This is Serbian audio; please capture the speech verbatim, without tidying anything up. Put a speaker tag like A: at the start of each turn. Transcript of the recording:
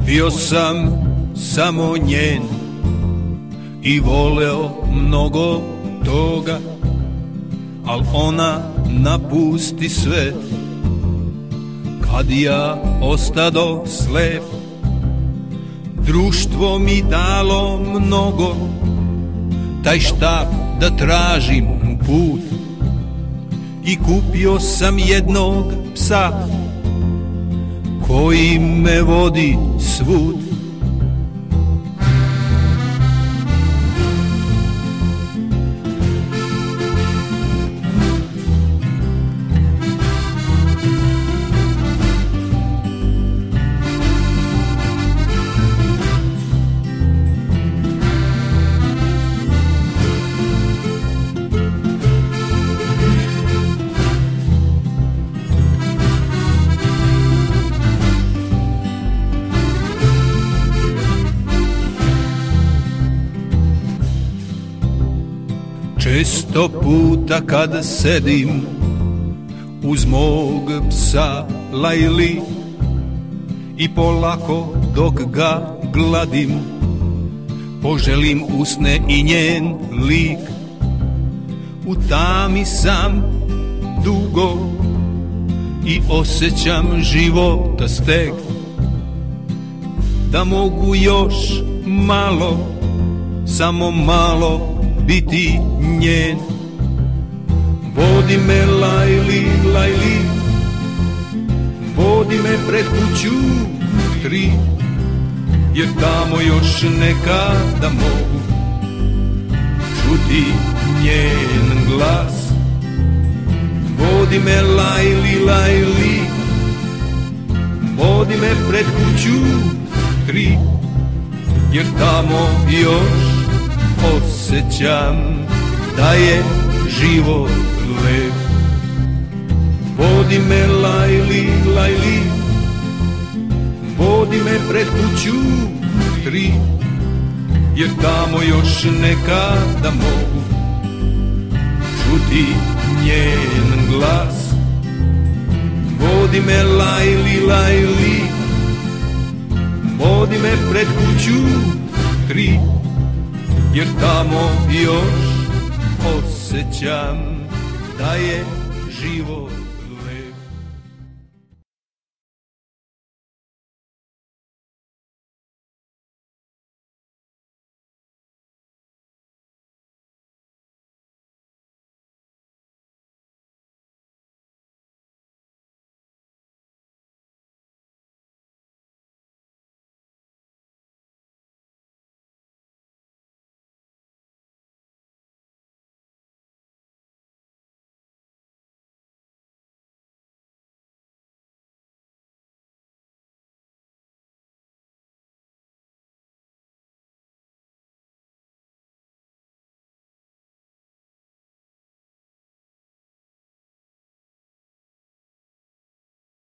A: Bio sam samo njen i voleo mnogo toga, al ona napusti sve kad ja ostado slep. Društvo mi dalo mnogo, taj štap da tražim put, i kupio sam jednog psa koji me vodi svud. Često puta kad sedim uz mog psa Lajli i polako dok ga gladim poželim usne i njen lik. U tami sam dugo i osjećam života steg, da mogu još malo, samo malo biti njen. Vodi me Lajli, Lajli, vodi me pred kuću tri, jer tamo još nekada mogu čuti njen glas. Vodi me Lajli, Lajli, vodi me pred kuću tri, jer tamo još osjećam da je život lep. Vodi me Lajli, Lajli, vodi me pred kuću tri, jer tamo još nekada mogu čuti njen glas. Vodi me Lajli, Lajli, vodi me pred kuću tri, jer tamo još osjećam da je život